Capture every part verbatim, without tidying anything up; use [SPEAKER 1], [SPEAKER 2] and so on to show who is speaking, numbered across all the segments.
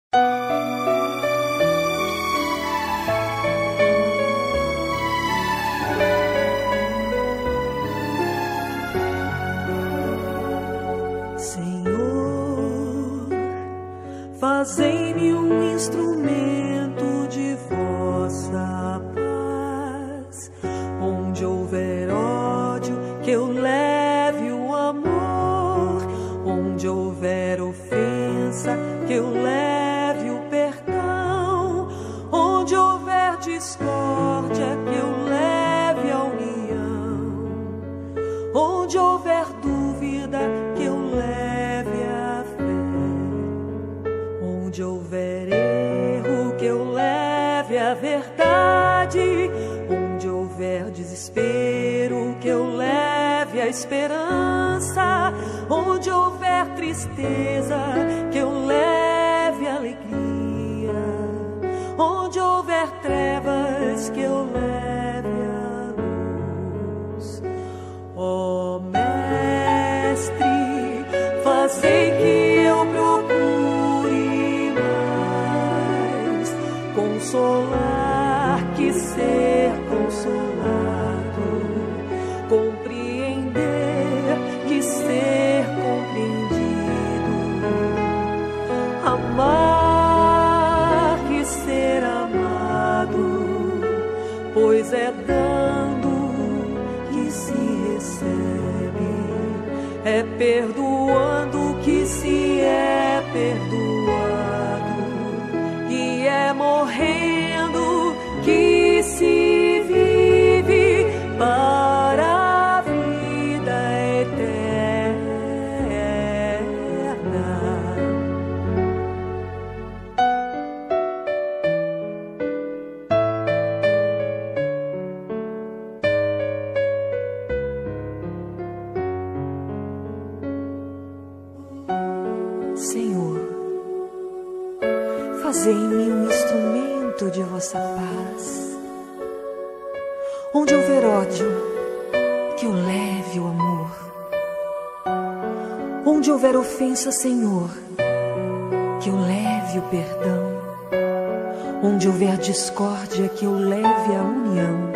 [SPEAKER 1] Fazei-me um instrumento de vossa paz. Onde houver ódio, que eu leve o amor. Onde houver ofensa, que eu leve o perdão. Onde houver discórdia, que eu leve a união. Onde houver dúvida, que eu leve a fé. Onde houver erro, que eu leve a verdade. Onde houver desespero, que eu leve a esperança. Onde houver tristeza, que eu leve a alegria. Onde houver trevas, que eu leve a luz. Ó Mestre, fazei que eu procure mais consolar que ser consolado, compreender que ser compreendido, amar que ser amado, pois é dando que se recebe, é perdoando que se é perdoado, e é morrendo que se vive para a vida eterna. Senhor, fazei-me um instrumento de vossa paz. Onde houver ódio, que eu leve o amor. Onde houver ofensa, Senhor, que eu leve o perdão. Onde houver discórdia, que eu leve a união.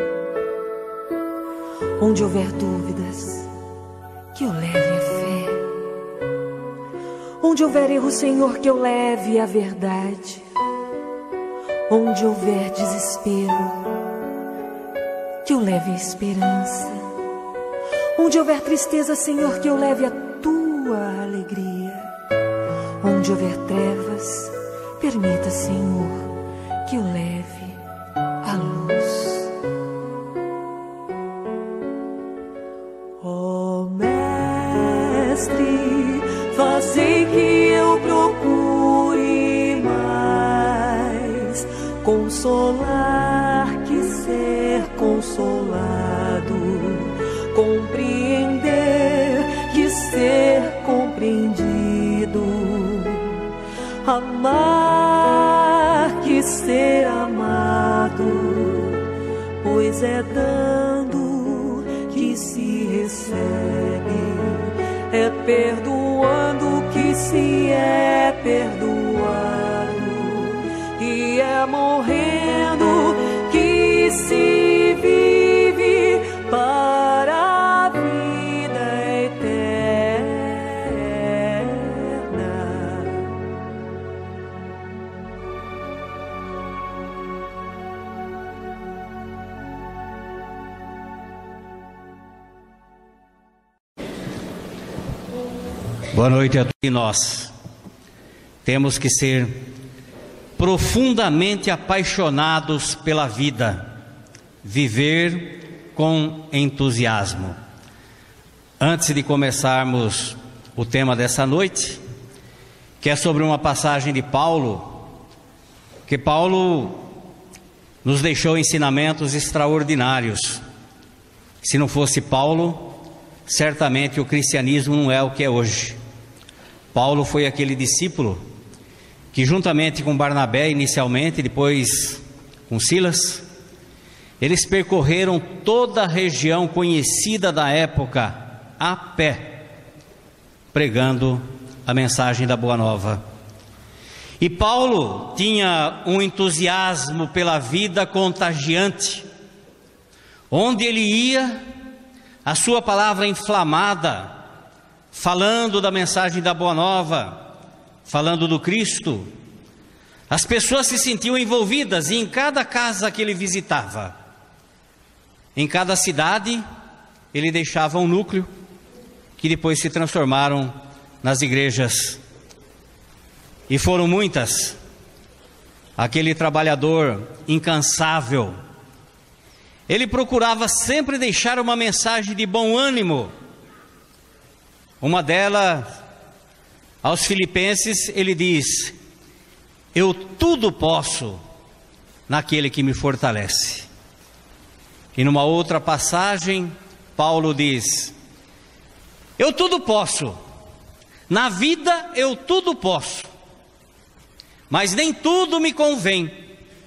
[SPEAKER 1] Onde houver dúvidas, que eu leve a fé. Onde houver erro, Senhor, que eu leve a verdade. Onde houver desespero, que eu leve a esperança. Onde houver tristeza, Senhor, que eu leve a tua alegria. Onde houver trevas, permita, Senhor, que eu leve a luz. Ó Mestre, fazei que eu procure mais consolar que ser consolado, compreender que ser compreendido, amar que ser amado, pois é dando que se recebe, é perdoando que se é perdoado, e é morrendo que se vive para a vida eterna.
[SPEAKER 2] Boa noite a todos. Nós temos que ser profundamente apaixonados pela vida, viver com entusiasmo. Antes de começarmos o tema dessa noite, que é sobre uma passagem de Paulo, que Paulo nos deixou ensinamentos extraordinários. Se não fosse Paulo, certamente o cristianismo não é o que é hoje. Paulo foi aquele discípulo que, juntamente com Barnabé inicialmente, depois com Silas, eles percorreram toda a região conhecida da época a pé, pregando a mensagem da Boa Nova. E Paulo tinha um entusiasmo pela vida contagiante. Onde ele ia, a sua palavra inflamada, falando da mensagem da Boa Nova, falando do Cristo, as pessoas se sentiam envolvidas, e em cada casa que ele visitava, em cada cidade, ele deixava um núcleo, que depois se transformaram nas igrejas. E foram muitas. Aquele trabalhador incansável, ele procurava sempre deixar uma mensagem de bom ânimo. Uma delas, aos Filipenses, ele diz: eu tudo posso naquele que me fortalece. E numa outra passagem, Paulo diz: eu tudo posso, na vida eu tudo posso, mas nem tudo me convém.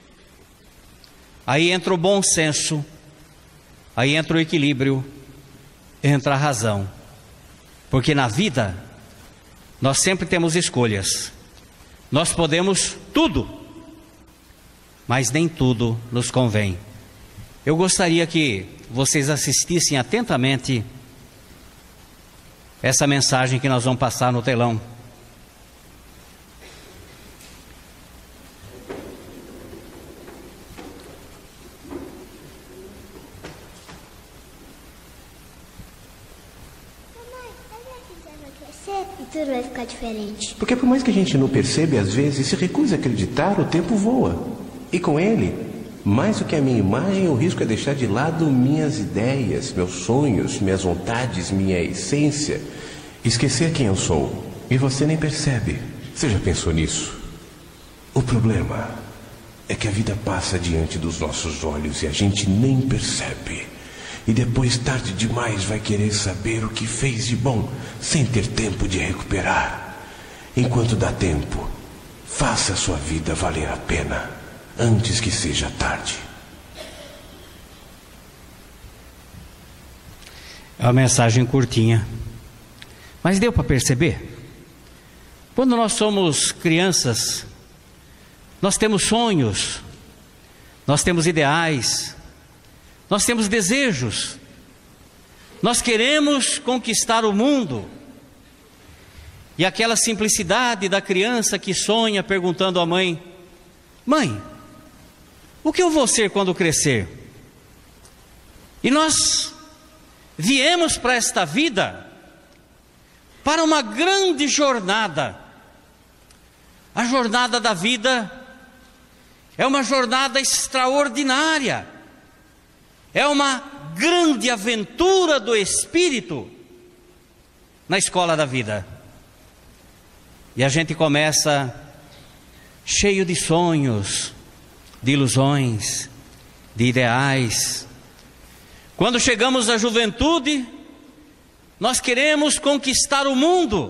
[SPEAKER 2] Aí entra o bom senso, aí entra o equilíbrio, entra a razão. Porque na vida, nós sempre temos escolhas. Nós podemos tudo, mas nem tudo nos convém. Eu gostaria que vocês assistissem atentamente essa mensagem que nós vamos passar no telão.
[SPEAKER 3] E tudo vai ficar diferente.
[SPEAKER 4] Porque por mais que a gente não perceba, às vezes se recusa a acreditar, o tempo voa. E com ele, mais do que a minha imagem, o risco é deixar de lado minhas ideias, meus sonhos, minhas vontades, minha essência. Esquecer quem eu sou. E você nem percebe. Você já pensou nisso? O problema é que a vida passa diante dos nossos olhos e a gente nem percebe. E depois, tarde demais, vai querer saber o que fez de bom, sem ter tempo de recuperar. Enquanto dá tempo, faça a sua vida valer a pena, antes que seja tarde.
[SPEAKER 2] É uma mensagem curtinha, mas deu para perceber? Quando nós somos crianças, nós temos sonhos, nós temos ideais, nós temos desejos, nós queremos conquistar o mundo. E aquela simplicidade da criança que sonha perguntando à mãe: mãe, o que eu vou ser quando crescer? E nós viemos para esta vida para uma grande jornada. A jornada da vida é uma jornada extraordinária. É uma grande aventura do Espírito na escola da vida. E a gente começa cheio de sonhos, de ilusões, de ideais. Quando chegamos à juventude, nós queremos conquistar o mundo.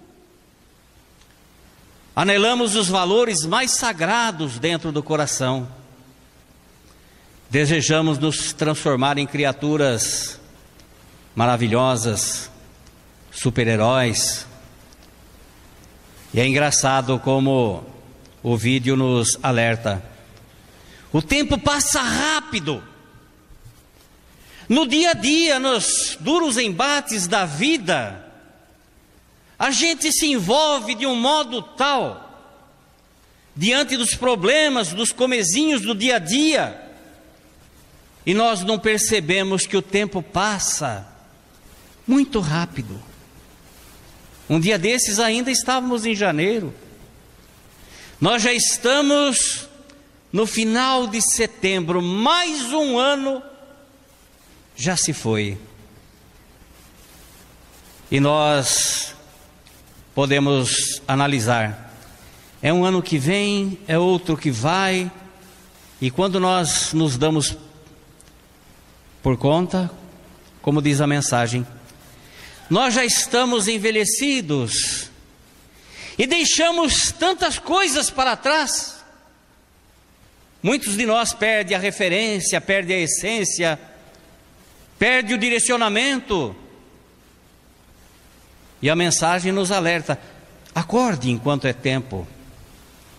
[SPEAKER 2] Anelamos os valores mais sagrados dentro do coração. Desejamos nos transformar em criaturas maravilhosas, super-heróis. E é engraçado como o vídeo nos alerta. O tempo passa rápido. No dia a dia, nos duros embates da vida, a gente se envolve de um modo tal, diante dos problemas, dos comezinhos do dia a dia, e nós não percebemos que o tempo passa muito rápido. Um dia desses ainda estávamos em janeiro. Nós já estamos no final de setembro. Mais um ano já se foi. E nós podemos analisar. É um ano que vem, é outro que vai. E quando nós nos damos por conta, como diz a mensagem, nós já estamos envelhecidos e deixamos tantas coisas para trás. Muitos de nós perdem a referência, perdem a essência, perdem o direcionamento. E a mensagem nos alerta: acorde enquanto é tempo,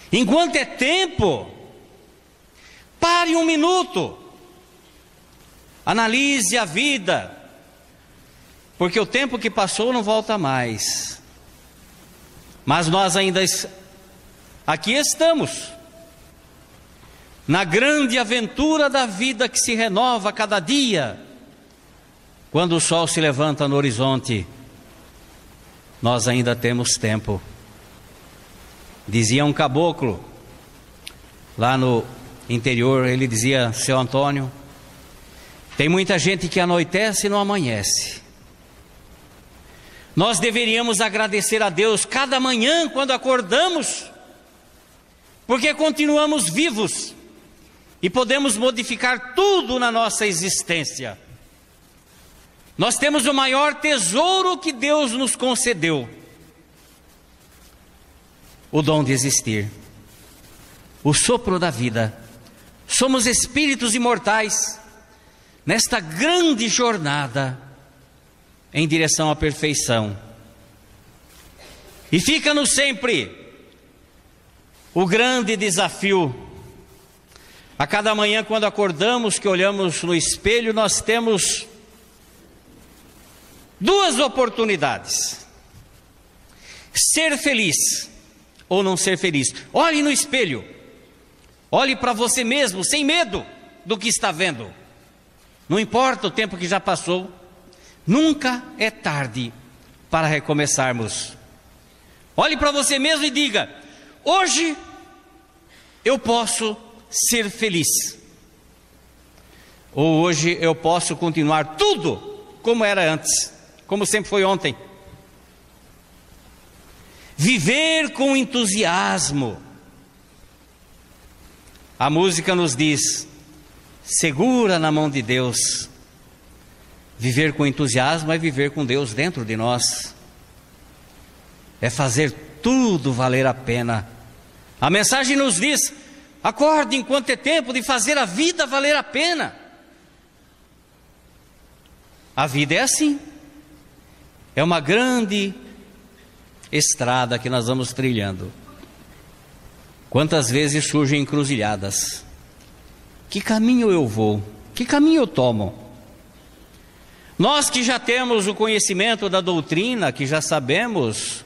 [SPEAKER 2] Enquanto é tempo, pare um minuto, analise a vida, porque o tempo que passou não volta mais. Mas nós ainda aqui estamos, na grande aventura da vida que se renova a cada dia. Quando o sol se levanta no horizonte, nós ainda temos tempo. Dizia um caboclo, lá no interior, ele dizia: seu Antônio, tem muita gente que anoitece e não amanhece. Nós deveríamos agradecer a Deus cada manhã quando acordamos, porque continuamos vivos e podemos modificar tudo na nossa existência. Nós temos o maior tesouro que Deus nos concedeu: o dom de existir, o sopro da vida. Somos espíritos imortais nesta grande jornada em direção à perfeição. E fica-nos sempre o grande desafio. A cada manhã, quando acordamos, que olhamos no espelho, nós temos duas oportunidades: ser feliz ou não ser feliz. Olhe no espelho, olhe para você mesmo, sem medo do que está vendo. Não importa o tempo que já passou, nunca é tarde para recomeçarmos. Olhe para você mesmo e diga: hoje eu posso ser feliz, ou hoje eu posso continuar tudo como era antes, como sempre foi ontem. Viver com entusiasmo. A música nos diz: segura na mão de Deus. Viver com entusiasmo é viver com Deus dentro de nós, é fazer tudo valer a pena. A mensagem nos diz: acorde enquanto é tempo de fazer a vida valer a pena. A vida é assim, é uma grande estrada que nós vamos trilhando. Quantas vezes surgem encruzilhadas? Que caminho eu vou? Que caminho eu tomo? Nós que já temos o conhecimento da doutrina, que já sabemos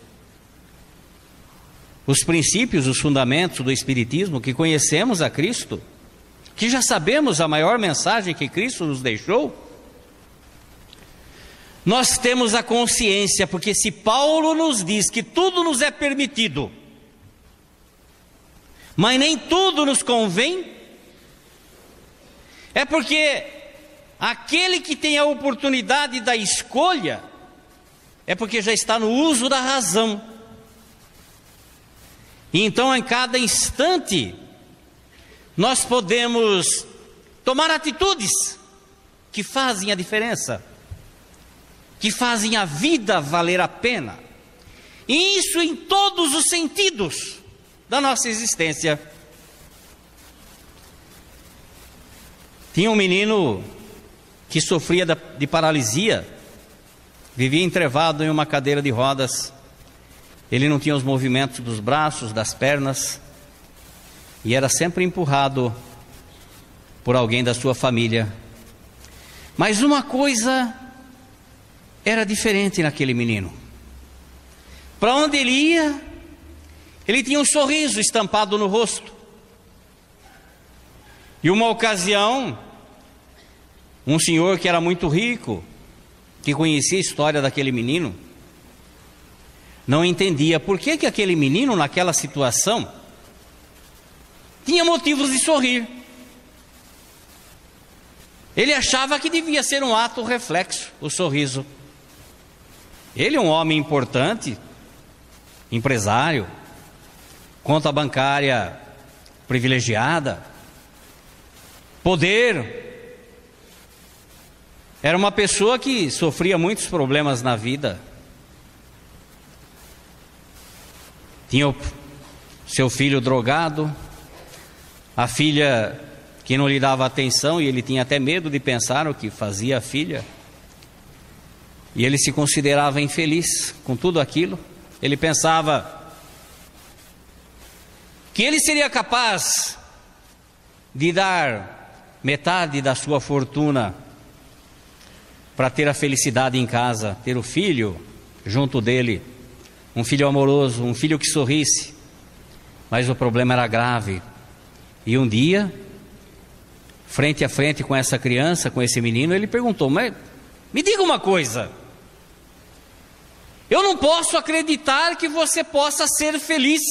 [SPEAKER 2] os princípios, os fundamentos do Espiritismo, que conhecemos a Cristo, que já sabemos a maior mensagem que Cristo nos deixou, nós temos a consciência, porque se Paulo nos diz que tudo nos é permitido, mas nem tudo nos convém, é porque aquele que tem a oportunidade da escolha, é porque já está no uso da razão. E então, em cada instante, nós podemos tomar atitudes que fazem a diferença, que fazem a vida valer a pena. E isso em todos os sentidos da nossa existência. Tinha um menino que sofria de paralisia, vivia entrevado em uma cadeira de rodas. Ele não tinha os movimentos dos braços, das pernas, e era sempre empurrado por alguém da sua família. Mas uma coisa era diferente naquele menino. Para onde ele ia, ele tinha um sorriso estampado no rosto. E uma ocasião, um senhor que era muito rico, que conhecia a história daquele menino, não entendia por que que aquele menino, naquela situação, tinha motivos de sorrir. Ele achava que devia ser um ato reflexo, o sorriso. Ele é um homem importante, empresário, conta bancária privilegiada, poder. Era uma pessoa que sofria muitos problemas na vida. Tinha o seu filho drogado, a filha que não lhe dava atenção, e ele tinha até medo de pensar o que fazia a filha. E ele se considerava infeliz com tudo aquilo. Ele pensava: que ele seria capaz de dar metade da sua fortuna para ter a felicidade em casa, ter o filho junto dele, um filho amoroso, um filho que sorrisse. Mas o problema era grave. E um dia, frente a frente com essa criança, com esse menino, ele perguntou: mas me diga uma coisa, eu não posso acreditar que você possa ser feliz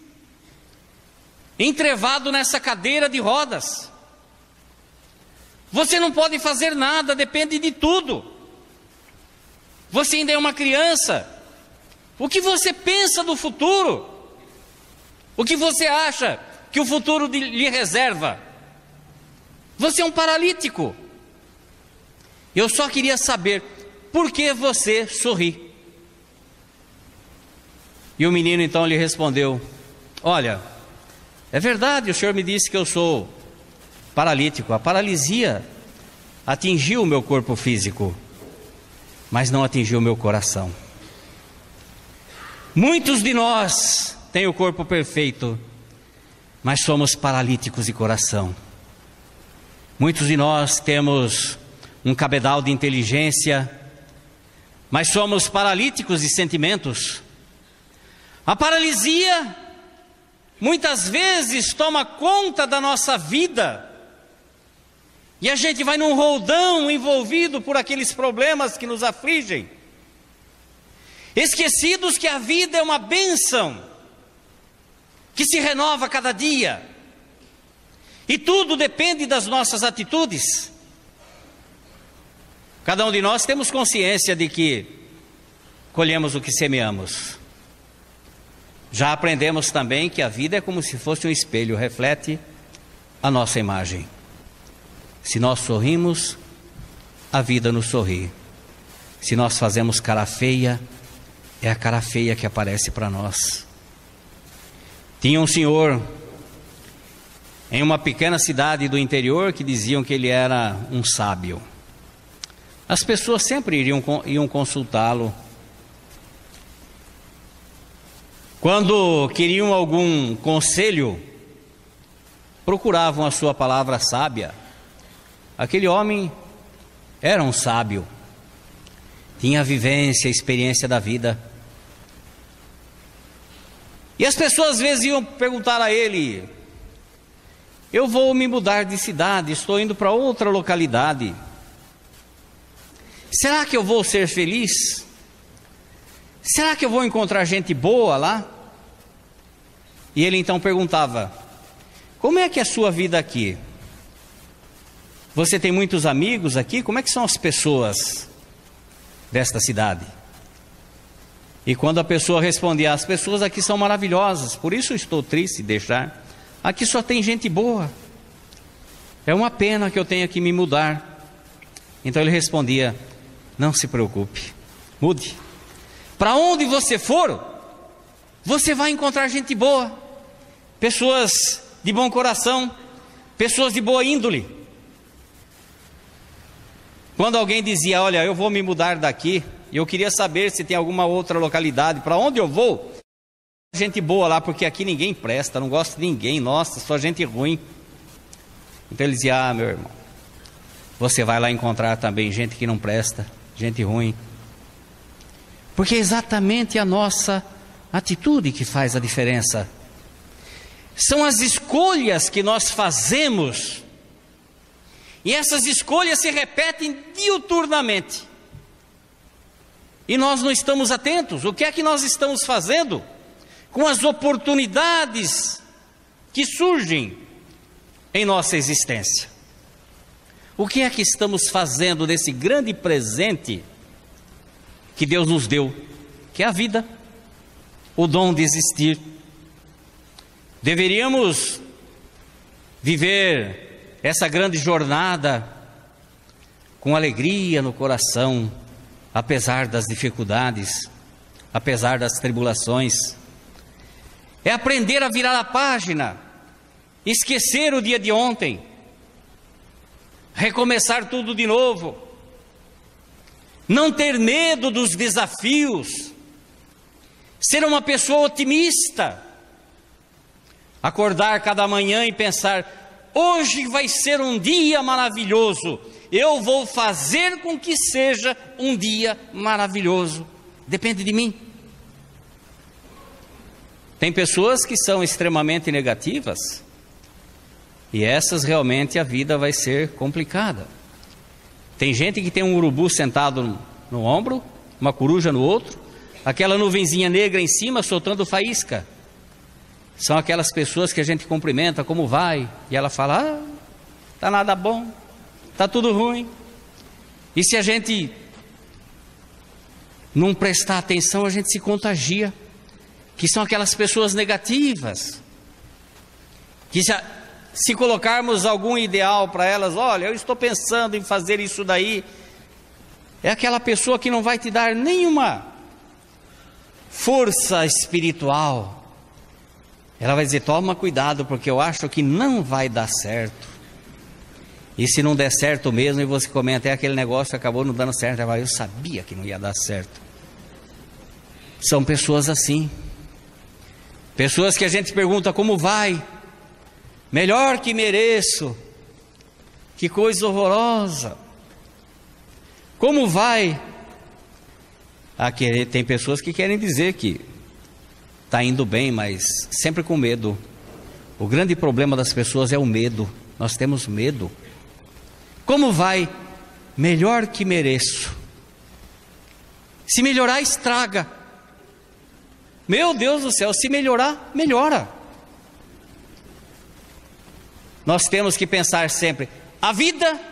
[SPEAKER 2] entrevado nessa cadeira de rodas. Você não pode fazer nada, depende de tudo. Você ainda é uma criança. O que você pensa do futuro? O que você acha que o futuro lhe reserva? Você é um paralítico. Eu só queria saber por que você sorri. E o menino então lhe respondeu: olha, é verdade, o senhor me disse que eu sou paralítico. A paralisia atingiu o meu corpo físico, mas não atingiu o meu coração. Muitos de nós têm o corpo perfeito, mas somos paralíticos de coração. Muitos de nós temos um cabedal de inteligência, mas somos paralíticos de sentimentos. A paralisia muitas vezes toma conta da nossa vida, e a gente vai num roldão envolvido por aqueles problemas que nos afligem, esquecidos que a vida é uma bênção que se renova a cada dia, e tudo depende das nossas atitudes. Cada um de nós temos consciência de que colhemos o que semeamos. Já aprendemos também que a vida é como se fosse um espelho, reflete a nossa imagem. Se nós sorrimos, a vida nos sorri. Se nós fazemos cara feia, é a cara feia que aparece para nós. Tinha um senhor em uma pequena cidade do interior que diziam que ele era um sábio. As pessoas sempre iriam, iam consultá-lo. Quando queriam algum conselho, procuravam a sua palavra sábia. Aquele homem era um sábio, tinha a vivência, a experiência da vida. E as pessoas às vezes iam perguntar a ele: eu vou me mudar de cidade, estou indo para outra localidade. Será que eu vou ser feliz? Será que eu vou encontrar gente boa lá? E ele então perguntava: como é que é a sua vida aqui? Você tem muitos amigos aqui? Como é que são as pessoas desta cidade? E quando a pessoa respondia: as pessoas aqui são maravilhosas, por isso estou triste de deixar. Aqui só tem gente boa. É uma pena que eu tenha que me mudar. Então ele respondia: não se preocupe, mude. Para onde você for, você vai encontrar gente boa, pessoas de bom coração, pessoas de boa índole. Quando alguém dizia: olha, eu vou me mudar daqui, e eu queria saber se tem alguma outra localidade, para onde eu vou? Gente boa lá, porque aqui ninguém presta, não gosta de ninguém, nossa, só gente ruim. Então ele dizia: ah, meu irmão, você vai lá encontrar também gente que não presta, gente ruim. Porque é exatamente a nossa atitude que faz a diferença. São as escolhas que nós fazemos, e essas escolhas se repetem diuturnamente, e nós não estamos atentos. O que é que nós estamos fazendo com as oportunidades que surgem em nossa existência? O que é que estamos fazendo desse grande presente que Deus nos deu, que é a vida, o dom de existir? Deveríamos viver essa grande jornada com alegria no coração, apesar das dificuldades, apesar das tribulações. É aprender a virar a página, esquecer o dia de ontem, recomeçar tudo de novo, não ter medo dos desafios, ser uma pessoa otimista, Acordar cada manhã e pensar: hoje vai ser um dia maravilhoso, eu vou fazer com que seja um dia maravilhoso. Depende de mim. Tem pessoas que são extremamente negativas, e essas realmente a vida vai ser complicada. Tem gente que tem um urubu sentado no, no ombro, uma coruja no outro, aquela nuvenzinha negra em cima soltando faísca. São aquelas pessoas que a gente cumprimenta: como vai? E ela fala: ah, tá nada bom, tá tudo ruim. E se a gente não prestar atenção, a gente se contagia. Que são aquelas pessoas negativas, que se, se colocarmos algum ideal para elas: olha, eu estou pensando em fazer isso daí, é aquela pessoa que não vai te dar nenhuma força espiritual. Ela vai dizer: toma cuidado, porque eu acho que não vai dar certo. E se não der certo mesmo, e você comenta: é aquele negócio que acabou não dando certo, ela vai: eu sabia que não ia dar certo. São pessoas assim. Pessoas que a gente pergunta: como vai? Melhor que mereço. Que coisa horrorosa. Como vai? Ah, tem pessoas que querem dizer que está indo bem, mas sempre com medo. O grande problema das pessoas é o medo. Nós temos medo. Como vai? Melhor que mereço. Se melhorar, estraga. Meu Deus do céu, se melhorar, melhora. Nós temos que pensar sempre: a vida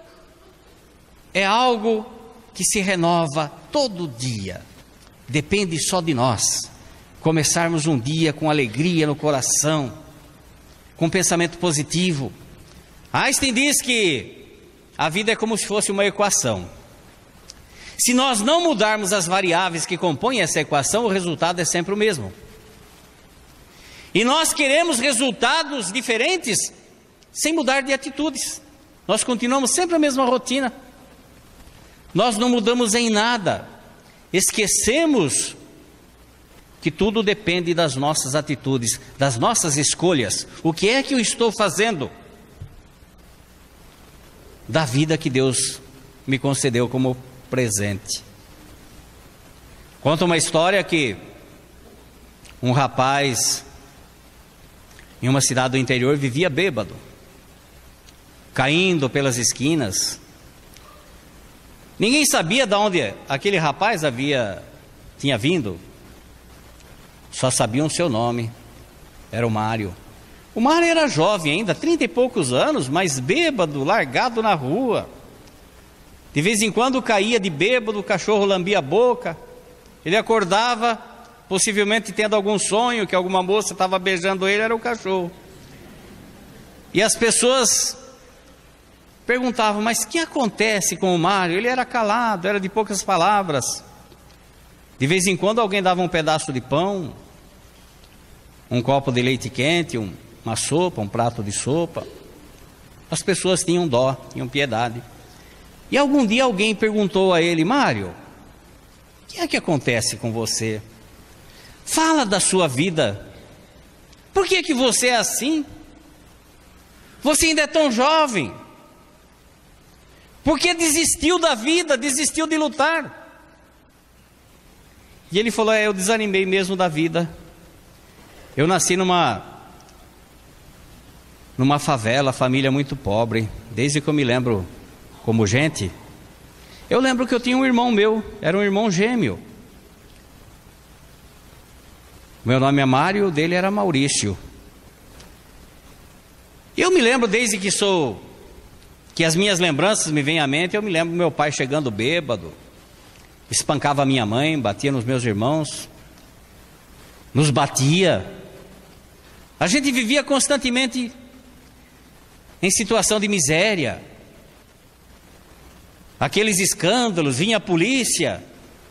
[SPEAKER 2] é algo que se renova todo dia. Depende só de nós começarmos um dia com alegria no coração, com pensamento positivo. Einstein diz que a vida é como se fosse uma equação. Se nós não mudarmos as variáveis que compõem essa equação, o resultado é sempre o mesmo. E nós queremos resultados diferentes sem mudar de atitudes. Nós continuamos sempre a mesma rotina. Nós não mudamos em nada. Esquecemos que tudo depende das nossas atitudes, das nossas escolhas. O que é que eu estou fazendo da vida que Deus me concedeu como presente? Conta uma história que um rapaz em uma cidade do interior vivia bêbado, caindo pelas esquinas. Ninguém sabia de onde aquele rapaz havia tinha vindo. Só sabiam seu nome. Era o Mário. O Mário era jovem ainda, trinta e poucos anos, mas bêbado, largado na rua. De vez em quando caía de bêbado, o cachorro lambia a boca. Ele acordava, possivelmente tendo algum sonho, que alguma moça estava beijando ele, era o cachorro. E as pessoas perguntavam: mas o que acontece com o Mário? Ele era calado, era de poucas palavras. De vez em quando alguém dava um pedaço de pão, um copo de leite quente, um, uma sopa, um prato de sopa. As pessoas tinham dó, tinham piedade. E algum dia alguém perguntou a ele: Mário, o que é que acontece com você? Fala da sua vida. Por que que você é assim? Você ainda é tão jovem. Por que desistiu da vida, desistiu de lutar? E ele falou: é, eu desanimei mesmo da vida. Eu nasci numa numa favela, família muito pobre. Desde que eu me lembro como gente, eu lembro que eu tinha um irmão meu, era um irmão gêmeo. Meu nome é Mário, o dele era Maurício. Eu me lembro desde que sou, que as minhas lembranças me vêm à mente, eu me lembro do meu pai chegando bêbado, espancava a minha mãe, batia nos meus irmãos, nos batia. A gente vivia constantemente em situação de miséria. Aqueles escândalos, vinha a polícia.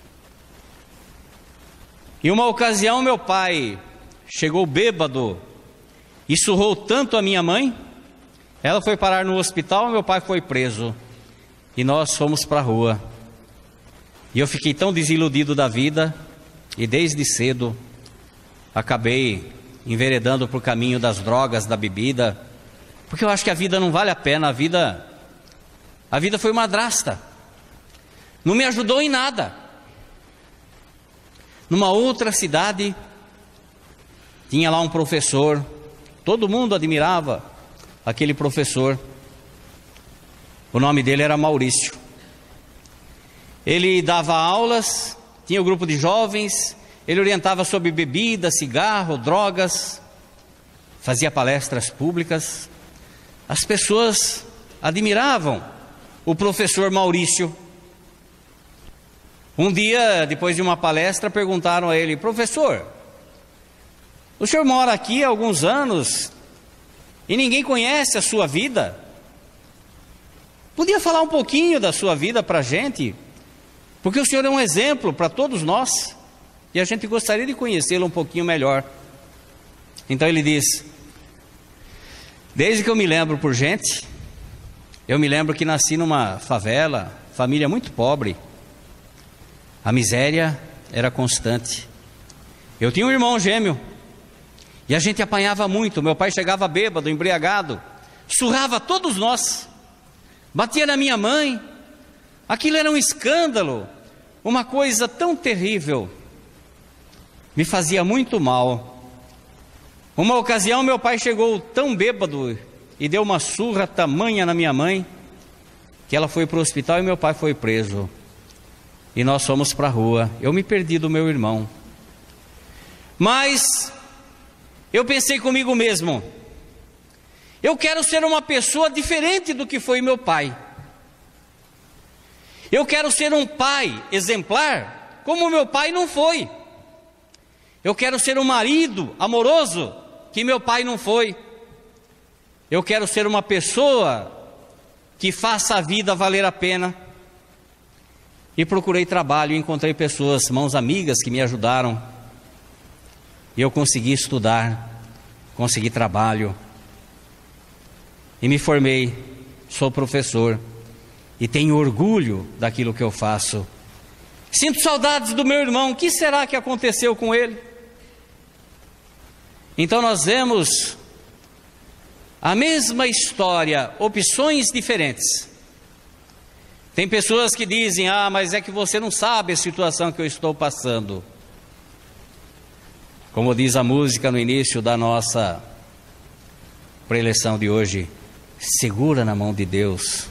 [SPEAKER 2] E uma ocasião meu pai chegou bêbado e surrou tanto a minha mãe, ela foi parar no hospital, meu pai foi preso. E nós fomos para a rua. E eu fiquei tão desiludido da vida, e desde cedo acabei enveredando para o caminho das drogas, da bebida, porque eu acho que a vida não vale a pena. A vida, a vida foi uma madrasta, não me ajudou em nada. Numa outra cidade, tinha lá um professor, todo mundo admirava aquele professor. O nome dele era Maurício. Ele dava aulas, tinha um grupo de jovens, ele orientava sobre bebida, cigarro, drogas, fazia palestras públicas. As pessoas admiravam o professor Maurício. Um dia, depois de uma palestra, perguntaram a ele: professor, o senhor mora aqui há alguns anos e ninguém conhece a sua vida. Podia falar um pouquinho da sua vida para a gente? Porque o senhor é um exemplo para todos nós e a gente gostaria de conhecê-lo um pouquinho melhor. Então ele disse: desde que eu me lembro por gente, eu me lembro que nasci numa favela, família muito pobre. A miséria era constante. Eu tinha um irmão gêmeo e a gente apanhava muito. Meu pai chegava bêbado, embriagado, surrava todos nós, batia na minha mãe. Aquilo era um escândalo, uma coisa tão terrível, me fazia muito mal. Uma ocasião meu pai chegou tão bêbado e deu uma surra tamanha na minha mãe, que ela foi para o hospital e meu pai foi preso. E nós fomos para a rua. Eu me perdi do meu irmão. Mas eu pensei comigo mesmo: eu quero ser uma pessoa diferente do que foi meu pai. Eu quero ser um pai exemplar, como meu pai não foi. Eu quero ser um marido amoroso, que meu pai não foi. Eu quero ser uma pessoa que faça a vida valer a pena. E procurei trabalho e encontrei pessoas, mãos amigas, que me ajudaram. E eu consegui estudar, consegui trabalho. E me formei, sou professor. E tenho orgulho daquilo que eu faço. Sinto saudades do meu irmão. O que será que aconteceu com ele? Então nós vemos a mesma história, opções diferentes. Tem pessoas que dizem: ah, mas é que você não sabe a situação que eu estou passando. Como diz a música no início da nossa preleção de hoje: segura na mão de Deus.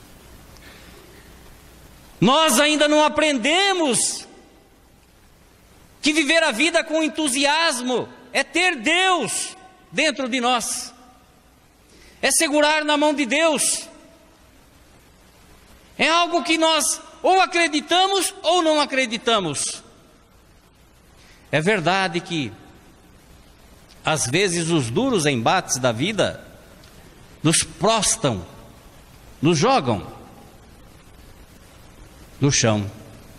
[SPEAKER 2] Nós ainda não aprendemos que viver a vida com entusiasmo é ter Deus dentro de nós, é segurar na mão de Deus. É algo que nós ou acreditamos ou não acreditamos. É verdade que às vezes os duros embates da vida nos prostam, nos jogam no chão.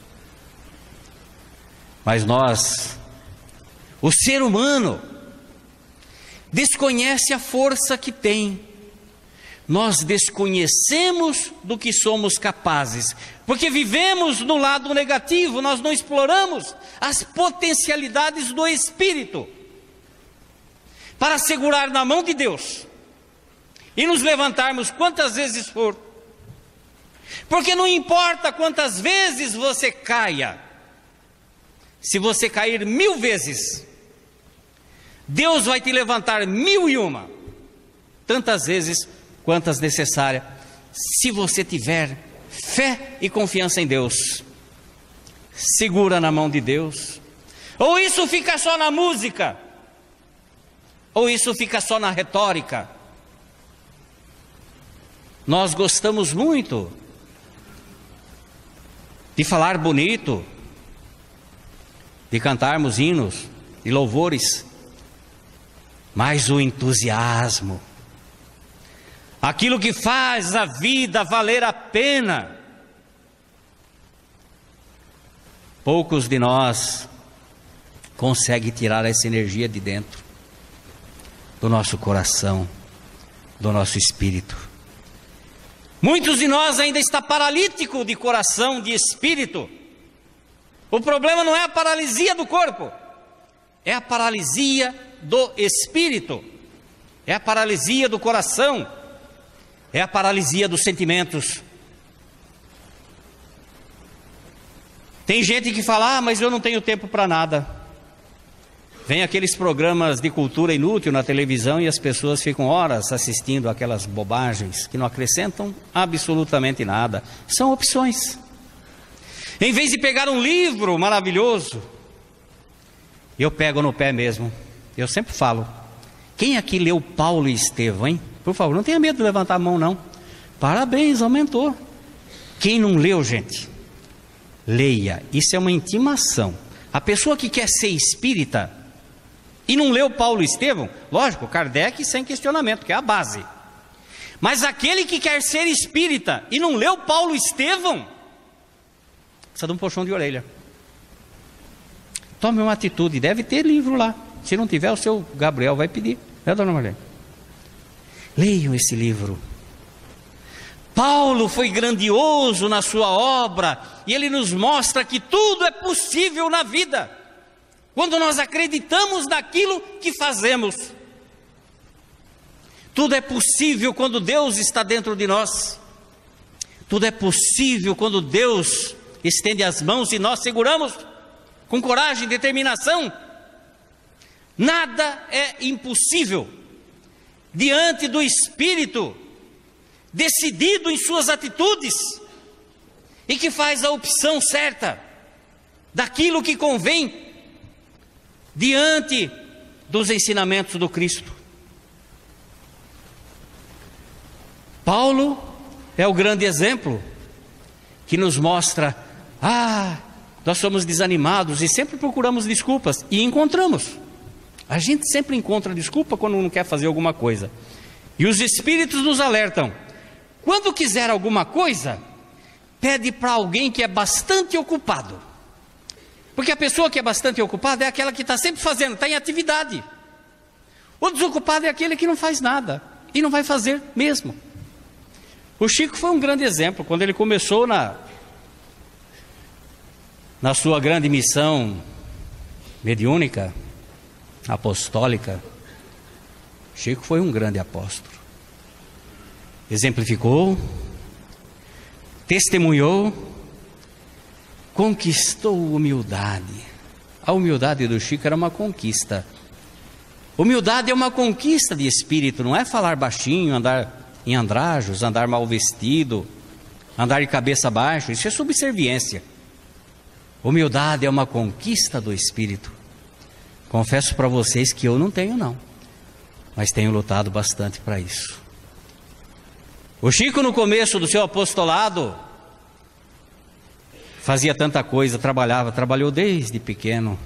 [SPEAKER 2] Mas nós, o ser humano, desconhece a força que tem. Nós desconhecemos do que somos capazes, porque vivemos no lado negativo, nós não exploramos as potencialidades do Espírito para segurar na mão de Deus e nos levantarmos quantas vezes for. Porque não importa quantas vezes você caia, se você cair mil vezes, Deus vai te levantar mil e uma, tantas vezes quantas necessárias, se você tiver fé e confiança em Deus. Segura na mão de Deus. Ou isso fica só na música, ou isso fica só na retórica. Nós gostamos muito de falar bonito, de cantarmos hinos e louvores, mas o entusiasmo, aquilo que faz a vida valer a pena, poucos de nós conseguem tirar essa energia de dentro do nosso coração, do nosso espírito. Muitos de nós ainda está paralítico de coração, de espírito. O problema não é a paralisia do corpo, é a paralisia do espírito, é a paralisia do coração, é a paralisia dos sentimentos. Tem gente que fala, ah, mas eu não tenho tempo para nada. Vem aqueles programas de cultura inútil na televisão e as pessoas ficam horas assistindo aquelas bobagens que não acrescentam absolutamente nada. São opções. Em vez de pegar um livro maravilhoso, eu pego no pé mesmo. Eu sempre falo, quem aqui leu Paulo e Estevão, hein? Por favor, não tenha medo de levantar a mão, não. Parabéns, aumentou. Quem não leu, gente? Leia. Isso é uma intimação. A pessoa que quer ser espírita e não leu Paulo e Estevão, lógico, Kardec sem questionamento, que é a base. Mas aquele que quer ser espírita e não leu Paulo e Estevão, precisa de um puxão de orelha. Tome uma atitude, deve ter livro lá. Se não tiver, o seu Gabriel vai pedir. É, dona Marlene? Leiam esse livro. Paulo foi grandioso na sua obra, e ele nos mostra que tudo é possível na vida, quando nós acreditamos naquilo que fazemos. Tudo é possível quando Deus está dentro de nós. Tudo é possível quando Deus estende as mãos e nós seguramos com coragem e determinação. Nada é impossível diante do Espírito decidido em suas atitudes e que faz a opção certa daquilo que convém diante dos ensinamentos do Cristo. Paulo é o grande exemplo que nos mostra, ah, nós somos desanimados e sempre procuramos desculpas, e encontramos. A gente sempre encontra desculpa quando não quer fazer alguma coisa. E os Espíritos nos alertam, quando quiser alguma coisa, pede para alguém que é bastante ocupado. Porque a pessoa que é bastante ocupada é aquela que está sempre fazendo, está em atividade. O desocupado é aquele que não faz nada, e não vai fazer mesmo. O Chico foi um grande exemplo, quando ele começou na, na sua grande missão mediúnica, apostólica. Chico foi um grande apóstolo. Exemplificou, testemunhou, conquistou humildade. A humildade do Chico era uma conquista. Humildade é uma conquista de espírito, não é falar baixinho, andar em andrajos, andar mal vestido, andar de cabeça baixa, isso é subserviência. Humildade é uma conquista do espírito. Confesso para vocês que eu não tenho não, mas tenho lutado bastante para isso. O Chico, no começo do seu apostolado, fazia tanta coisa, trabalhava, trabalhou desde pequeno.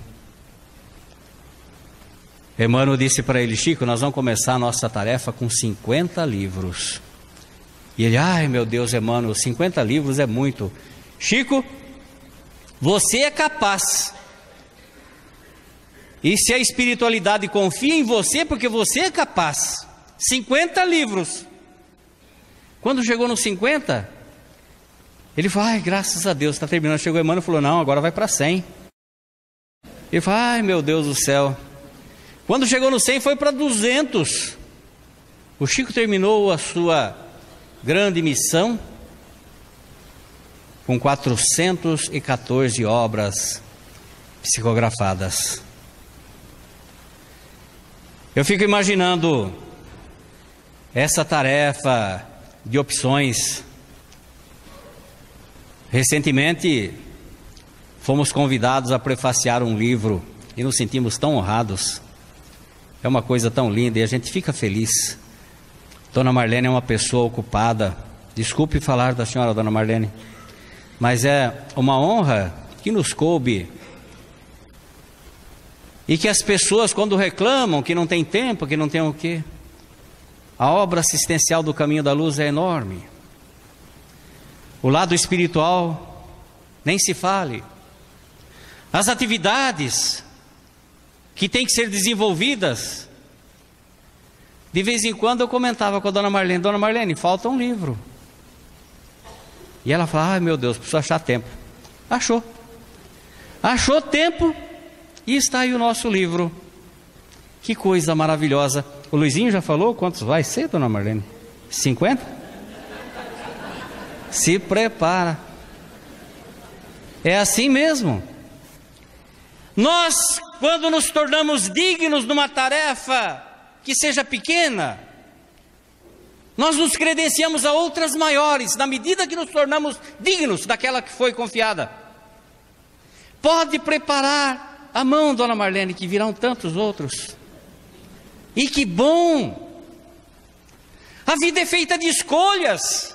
[SPEAKER 2] Emmanuel disse para ele, Chico, nós vamos começar a nossa tarefa com cinquenta livros. E ele, ai meu Deus, Emmanuel, cinquenta livros é muito. Chico, você é capaz. E se a espiritualidade confia em você, porque você é capaz. cinquenta livros. Quando chegou nos cinquenta, ele falou, ai, graças a Deus, está terminando. Chegou Emmanuel e falou, não, agora vai para cem. Ele falou, ai meu Deus do céu. Quando chegou no cem, foi para duzentos. O Chico terminou a sua grande missão com quatrocentas e quatorze obras psicografadas. Eu fico imaginando essa tarefa de opções. Recentemente, fomos convidados a prefaciar um livro e nos sentimos tão honrados. É uma coisa tão linda e a gente fica feliz. Dona Marlene é uma pessoa ocupada. Desculpe falar da senhora, Dona Marlene, mas é uma honra que nos coube. E que as pessoas, quando reclamam que não tem tempo, que não tem o quê? A obra assistencial do Caminho da Luz é enorme. O lado espiritual, nem se fale. As atividades que têm que ser desenvolvidas. De vez em quando eu comentava com a Dona Marlene, Dona Marlene, falta um livro. E ela falava, ai meu Deus, preciso achar tempo. Achou. Achou tempo e está aí o nosso livro. Que coisa maravilhosa. O Luizinho já falou quantos vai ser, dona Marlene? cinquenta? Se prepara. É assim mesmo. Nós, quando nos tornamos dignos de uma tarefa que seja pequena, nós nos credenciamos a outras maiores, na medida que nos tornamos dignos daquela que foi confiada. Pode preparar a mão, dona Marlene, que virão tantos outros. E que bom! A vida é feita de escolhas.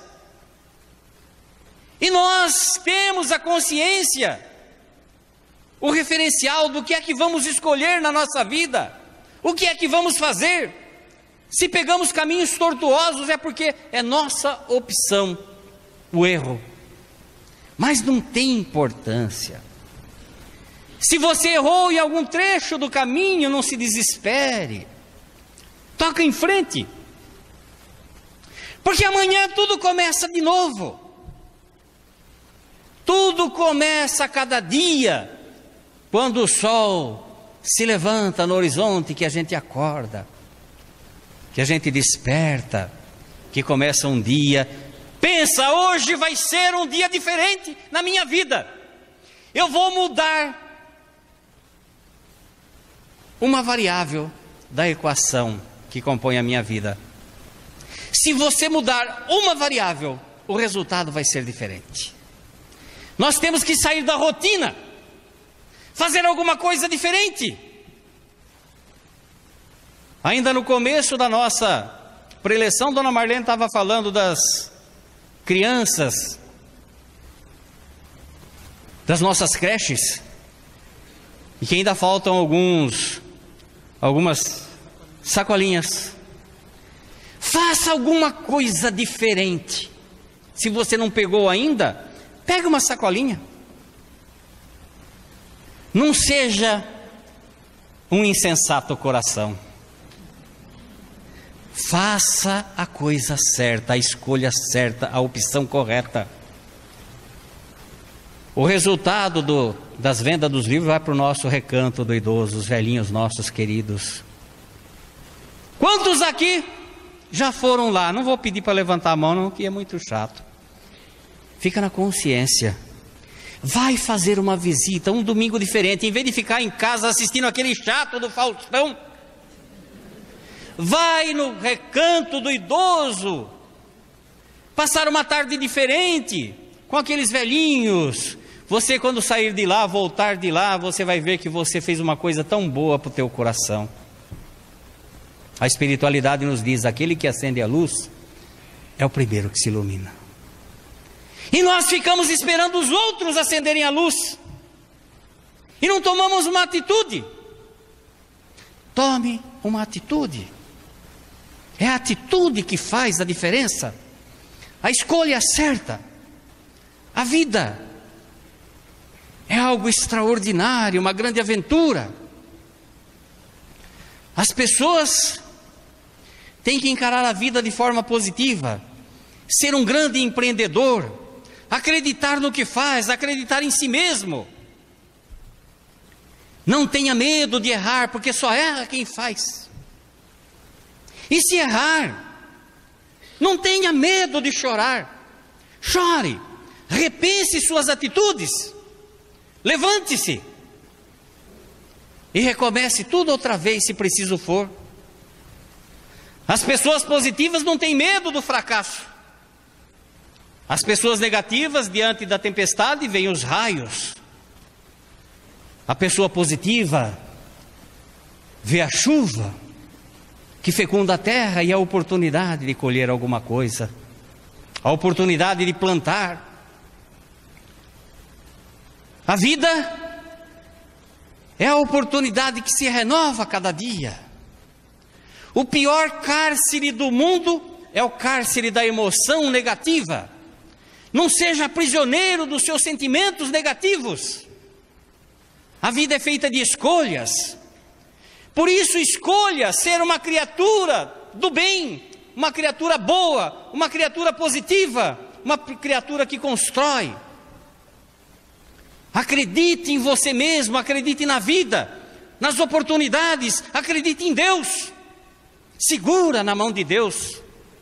[SPEAKER 2] E nós temos a consciência, o referencial do que é que vamos escolher na nossa vida. O que é que vamos fazer? Se pegamos caminhos tortuosos é porque é nossa opção o erro. Mas não tem importância. Se você errou em algum trecho do caminho, não se desespere. Toca em frente. Porque amanhã tudo começa de novo. Tudo começa a cada dia, quando o sol se levanta no horizonte, que a gente acorda, que a gente desperta, que começa um dia. Pensa, hoje vai ser um dia diferente na minha vida. Eu vou mudar uma variável da equação que compõe a minha vida. Se você mudar uma variável, o resultado vai ser diferente. Nós temos que sair da rotina, fazer alguma coisa diferente. Ainda no começo da nossa preleção, dona Marlene estava falando das crianças, das nossas creches, e que ainda faltam alguns, algumas sacolinhas. Faça alguma coisa diferente. Se você não pegou ainda, pega uma sacolinha. Não seja um insensato coração. Faça a coisa certa, a escolha certa, a opção correta. O resultado do, das vendas dos livros vai para o nosso recanto do idoso, os velhinhos nossos queridos. Quantos aqui já foram lá? Não vou pedir para levantar a mão, não, que é muito chato. Fica na consciência. Vai fazer uma visita, um domingo diferente, em vez de ficar em casa assistindo aquele chato do Faustão. Vai no recanto do idoso, passar uma tarde diferente com aqueles velhinhos. Você, quando sair de lá, voltar de lá, você vai ver que você fez uma coisa tão boa para o teu coração. A espiritualidade nos diz: aquele que acende a luz é o primeiro que se ilumina. E nós ficamos esperando os outros acenderem a luz e não tomamos uma atitude. Tome uma atitude. É a atitude que faz a diferença. A escolha certa. A vida é algo extraordinário, uma grande aventura. As pessoas têm que encarar a vida de forma positiva, ser um grande empreendedor, acreditar no que faz, acreditar em si mesmo. Não tenha medo de errar, porque só erra quem faz. E se errar, não tenha medo de chorar. Chore, repense suas atitudes, levante-se e recomece tudo outra vez, se preciso for. As pessoas positivas não têm medo do fracasso. As pessoas negativas, diante da tempestade, veem os raios. A pessoa positiva vê a chuva que fecunda a terra e a oportunidade de colher alguma coisa, a oportunidade de plantar. A vida é a oportunidade que se renova a cada dia. O pior cárcere do mundo é o cárcere da emoção negativa. Não seja prisioneiro dos seus sentimentos negativos. A vida é feita de escolhas. Por isso, escolha ser uma criatura do bem, uma criatura boa, uma criatura positiva, uma criatura que constrói. Acredite em você mesmo, acredite na vida. nas oportunidades, acredite em Deus, segura na mão de Deus.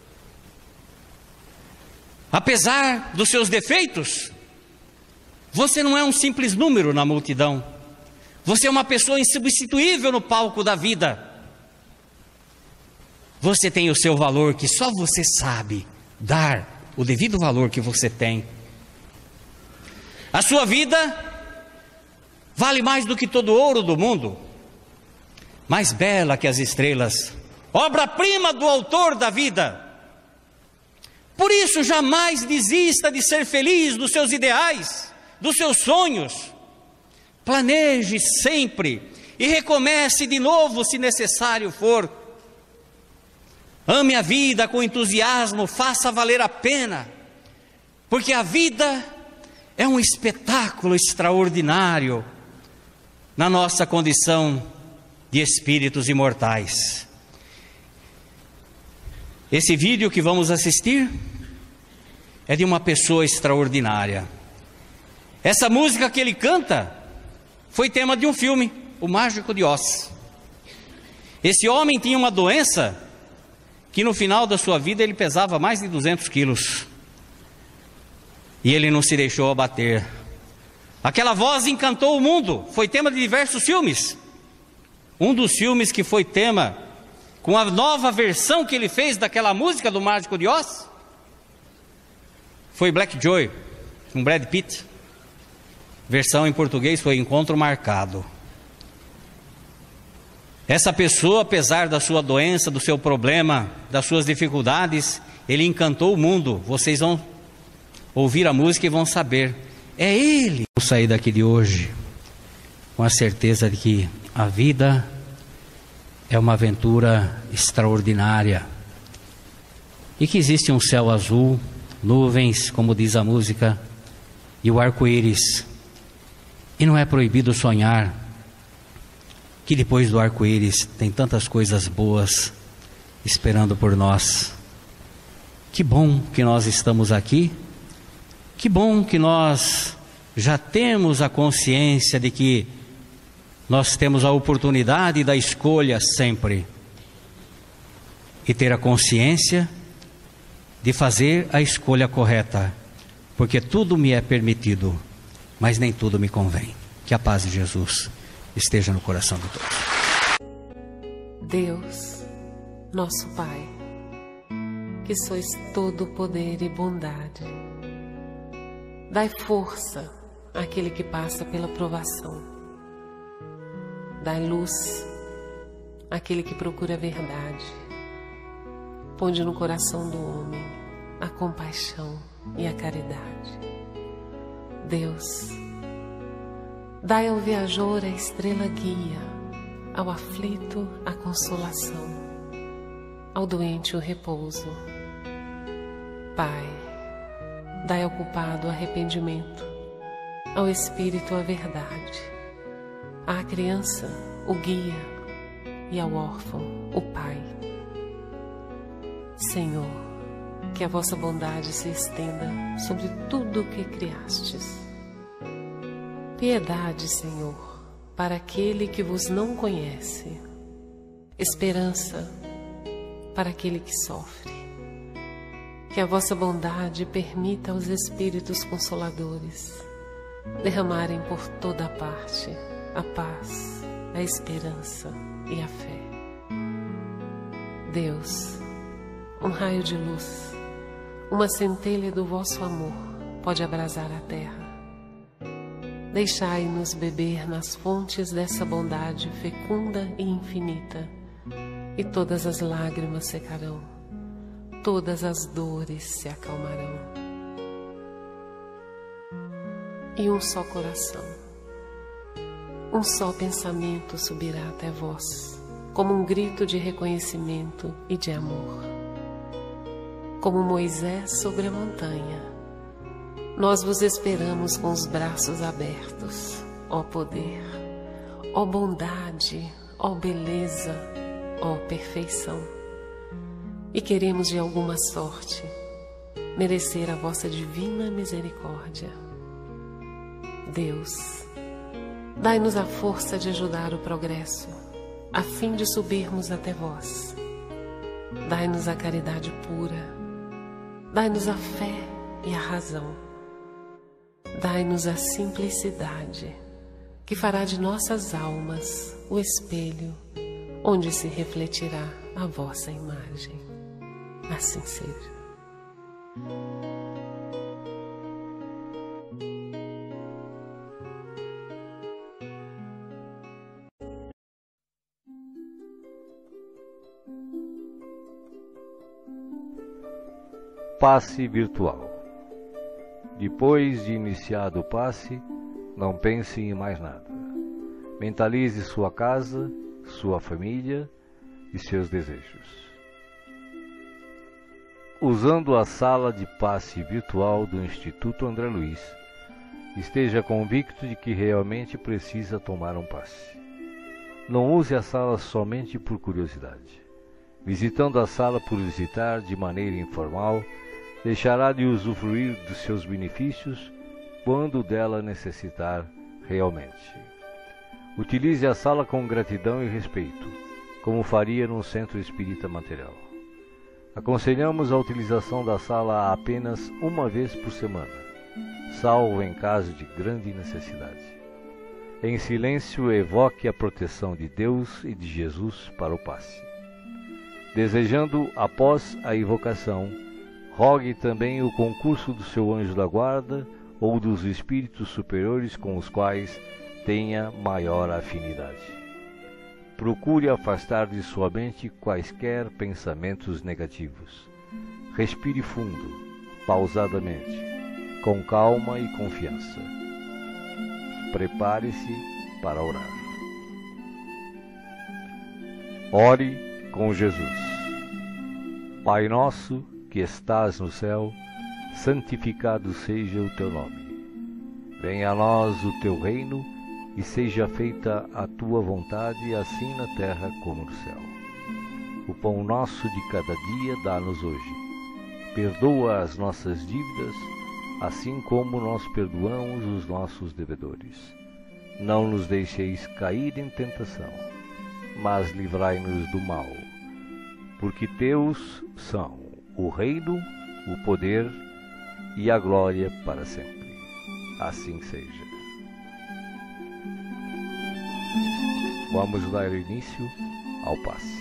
[SPEAKER 2] Apesar dos seus defeitos, você não é um simples número na multidão. Você é uma pessoa insubstituível no palco da vida. Você tem o seu valor que só você sabe dar o devido valor que você tem. A sua vida vale mais do que todo o ouro do mundo, mais bela que as estrelas, obra-prima do autor da vida. Por isso, jamais desista de ser feliz dos seus ideais, dos seus sonhos. Planeje sempre e recomece de novo se necessário for. Ame a vida com entusiasmo, faça valer a pena, porque a vida é um espetáculo extraordinário na nossa condição de espíritos imortais. Esse vídeo que vamos assistir é de uma pessoa extraordinária. Essa música que ele canta foi tema de um filme, O Mágico de Oz. Esse homem tinha uma doença que no final da sua vida ele pesava mais de duzentos quilos. E ele não se deixou abater. Aquela voz encantou o mundo, foi tema de diversos filmes. Um dos filmes que foi tema, com a nova versão que ele fez daquela música do Mágico de Oz, foi Black Joy, com Brad Pitt. Versão em português foi Encontro Marcado. Essa pessoa, apesar da sua doença, do seu problema, das suas dificuldades, ele encantou o mundo. Vocês vão ouvir a música e vão saber. É ele. Vou sair daqui de hoje com a certeza de que a vida é uma aventura extraordinária e que existe um céu azul, nuvens, como diz a música, e o arco-íris. E não é proibido sonhar que depois do arco-íris tem tantas coisas boas esperando por nós. Que bom que nós estamos aqui, que bom que nós já temos a consciência de que nós temos a oportunidade da escolha sempre, e ter a consciência de fazer a escolha correta, porque tudo me é permitido, mas nem tudo me convém. Que a paz de Jesus esteja no coração de todos.
[SPEAKER 5] Deus, nosso Pai, que sois todo poder e bondade, dai força àquele que passa pela provação, dai luz àquele que procura a verdade, ponde no coração do homem a compaixão e a caridade. Deus, dai ao viajor a estrela guia, ao aflito a consolação, ao doente o repouso. Pai, dai ao culpado o arrependimento, ao espírito a verdade, à criança o guia e ao órfão o pai. Senhor, que a vossa bondade se estenda sobre tudo o que criastes. Piedade, Senhor, para aquele que vos não conhece. Esperança para aquele que sofre. Que a vossa bondade permita aos Espíritos Consoladores derramarem por toda a parte a paz, a esperança e a fé. Deus, um raio de luz, uma centelha do vosso amor pode abrasar a terra. Deixai-nos beber nas fontes dessa bondade fecunda e infinita, e todas as lágrimas secarão, todas as dores se acalmarão. E um só coração, um só pensamento subirá até vós, como um grito de reconhecimento e de amor. Como Moisés sobre a montanha, nós vos esperamos com os braços abertos, ó poder, ó bondade, ó beleza, ó perfeição. E queremos de alguma sorte merecer a vossa divina misericórdia. Deus, Dai-nos a força de ajudar o progresso, a fim de subirmos até vós. Dai-nos a caridade pura, dai-nos a fé e a razão. Dai-nos a simplicidade, que fará de nossas almas o espelho onde se refletirá a vossa imagem. Assim seja.
[SPEAKER 6] Passe virtual. Depois de iniciado o passe, não pense em mais nada. Mentalize sua casa, sua família e seus desejos. Usando a sala de passe virtual do Instituto André Luiz, esteja convicto de que realmente precisa tomar um passe. Não use a sala somente por curiosidade. Visitando a sala por visitar de maneira informal, deixará de usufruir dos seus benefícios quando dela necessitar realmente. Utilize a sala com gratidão e respeito, como faria num centro espírita material. Aconselhamos a utilização da sala apenas uma vez por semana, salvo em caso de grande necessidade. Em silêncio, evoque a proteção de Deus e de Jesus para o passe. Desejando, após a invocação, rogue também o concurso do seu anjo da guarda ou dos espíritos superiores com os quais tenha maior afinidade. Procure afastar de sua mente quaisquer pensamentos negativos. Respire fundo, pausadamente, com calma e confiança. Prepare-se para orar. Ore com Jesus. Pai nosso, que estás no céu, santificado seja o teu nome. Venha a nós o teu reino e seja feita a tua vontade, assim na terra como no céu. O pão nosso de cada dia dá-nos hoje. Perdoa as nossas dívidas, assim como nós perdoamos os nossos devedores. Não nos deixeis cair em tentação, mas livrai-nos do mal. Porque teus são o reino, o poder e a glória para sempre. Assim seja. Vamos dar início ao passe.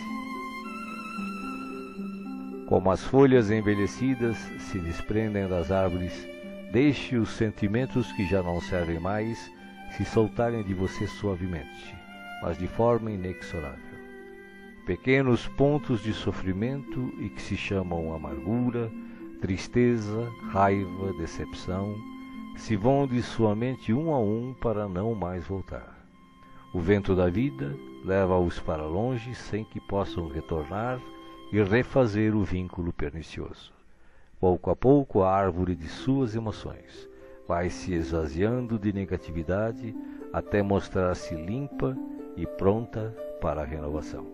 [SPEAKER 6] Como as folhas envelhecidas se desprendem das árvores, deixe os sentimentos que já não servem mais se soltarem de você suavemente, mas de forma inexorável. Pequenos pontos de sofrimento e que se chamam amargura, tristeza, raiva, decepção, se vão de sua mente um a um para não mais voltar. O vento da vida leva-os para longe sem que possam retornar e refazer o vínculo pernicioso. Pouco a pouco a árvore de suas emoções vai se esvaziando de negatividade até mostrar-se limpa e pronta para a renovação.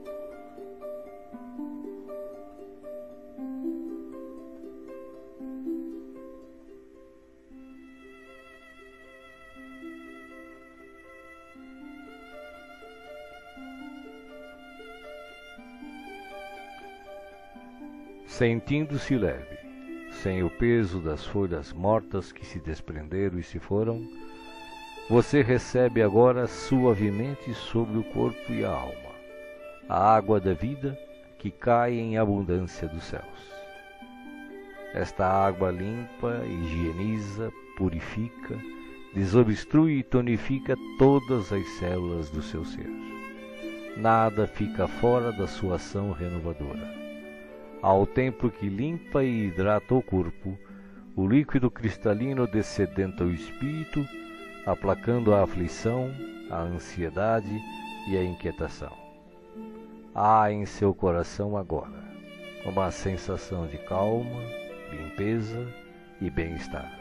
[SPEAKER 6] Sentindo-se leve, sem o peso das folhas mortas que se desprenderam e se foram, você recebe agora suavemente sobre o corpo e a alma a água da vida que cai em abundância dos céus. Esta água limpa, higieniza, purifica, desobstrui e tonifica todas as células do seu ser. Nada fica fora da sua ação renovadora. Ao tempo que limpa e hidrata o corpo, o líquido cristalino descedenta o espírito, aplacando a aflição, a ansiedade e a inquietação. Há em seu coração agora uma sensação de calma, limpeza e bem-estar.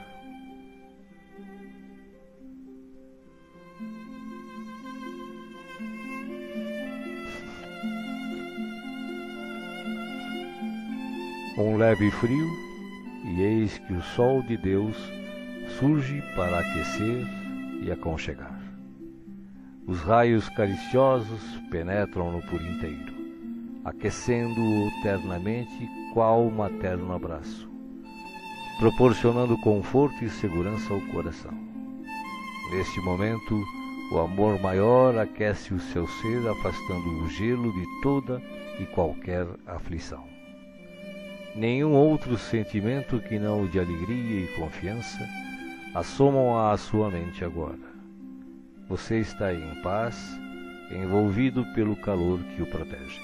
[SPEAKER 6] Um leve frio, e eis que o sol de Deus surge para aquecer e aconchegar. Os raios cariciosos penetram-no por inteiro, aquecendo-o ternamente qual um materno abraço, proporcionando conforto e segurança ao coração. Neste momento, o amor maior aquece o seu ser, afastando o gelo de toda e qualquer aflição. Nenhum outro sentimento que não o de alegria e confiança assomam à sua mente agora. Você está em paz, envolvido pelo calor que o protege.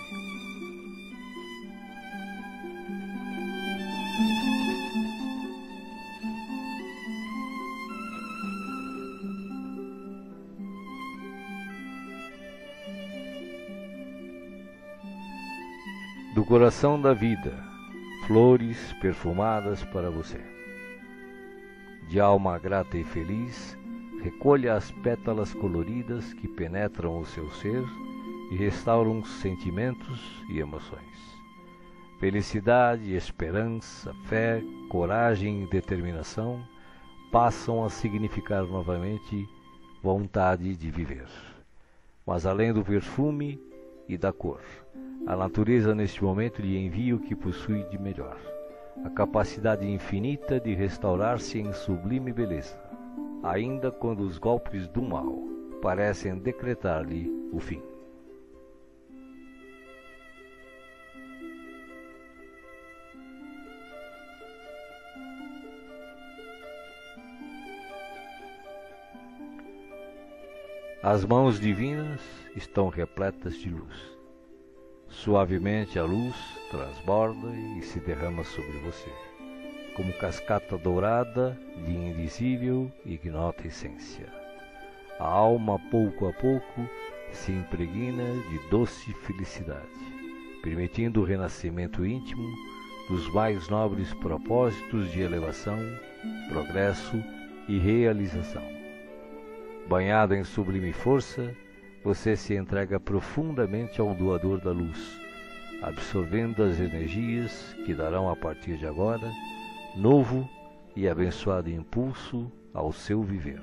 [SPEAKER 6] Do coração da vida, flores perfumadas para você. De alma grata e feliz, recolha as pétalas coloridas que penetram o seu ser e restauram sentimentos e emoções. Felicidade, esperança, fé, coragem e determinação passam a significar novamente vontade de viver. Mas além do perfume e da cor, a natureza neste momento lhe envia o que possui de melhor, a capacidade infinita de restaurar-se em sublime beleza, ainda quando os golpes do mal parecem decretar-lhe o fim. As mãos divinas estão repletas de luz. Suavemente a luz transborda e se derrama sobre você, como cascata dourada de invisível e ignota essência. A alma, pouco a pouco, se impregna de doce felicidade, permitindo o renascimento íntimo dos mais nobres propósitos de elevação, progresso e realização. Banhado em sublime força, você se entrega profundamente ao doador da luz, absorvendo as energias que darão a partir de agora novo e abençoado impulso ao seu viver.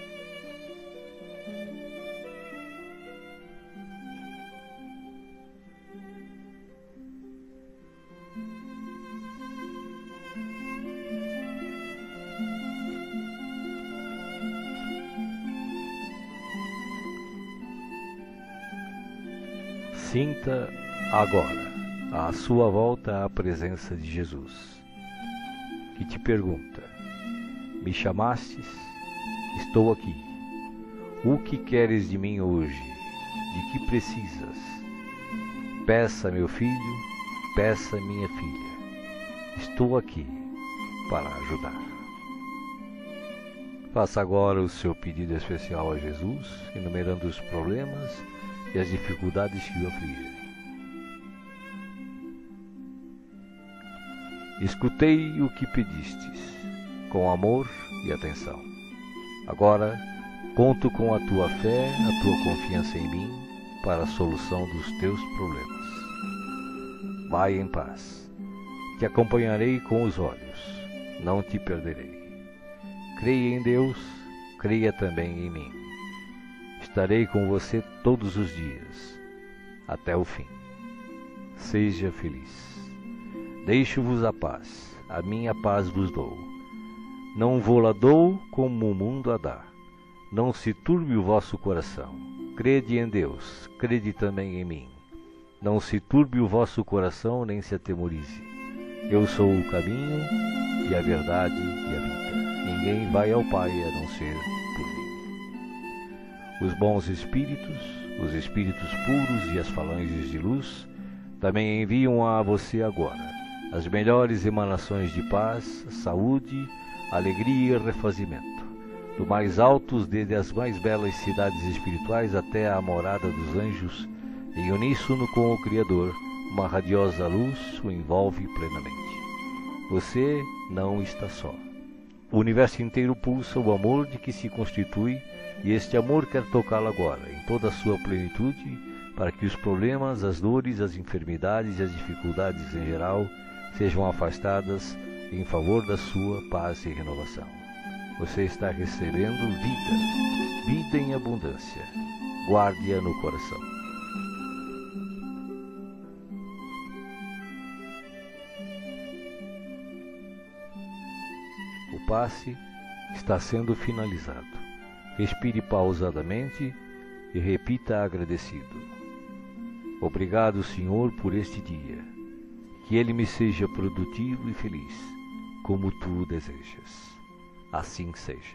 [SPEAKER 6] Sinta agora à sua volta a presença de Jesus, que te pergunta: me chamastes? Estou aqui. O que queres de mim hoje? De que precisas? Peça, meu filho, peça, minha filha. Estou aqui para ajudar. Faça agora o seu pedido especial a Jesus, enumerando os problemas e as dificuldades que o afligem. Escutei o que pedistes, com amor e atenção. Agora, conto com a tua fé, a tua confiança em mim, para a solução dos teus problemas. Vai em paz. Te acompanharei com os olhos, não te perderei. Creia em Deus, creia também em mim. Estarei com você todos os dias, até o fim. Seja feliz. Deixo-vos a paz, a minha paz vos dou. Não vou-la dou como o mundo a dá. Não se turbe o vosso coração. Crede em Deus, crede também em mim. Não se turbe o vosso coração, nem se atemorize. Eu sou o caminho e a verdade e a vida. Ninguém vai ao Pai a não ser por mim. Os bons espíritos, os espíritos puros e as falanges de luz também enviam a você agora as melhores emanações de paz, saúde, alegria e refazimento, do mais altos desde as mais belas cidades espirituais até a morada dos anjos, em uníssono com o Criador, uma radiosa luz o envolve plenamente. Você não está só. O universo inteiro pulsa o amor de que se constitui, e este amor quer tocá-lo agora, em toda a sua plenitude, para que os problemas, as dores, as enfermidades e as dificuldades em geral sejam afastadas em favor da sua paz e renovação. Você está recebendo vida, vida em abundância. guarde-a no coração. O passe está sendo finalizado. Respire pausadamente e repita agradecido: obrigado, Senhor, por este dia. Que ele me seja produtivo e feliz, como tu desejas. Assim seja.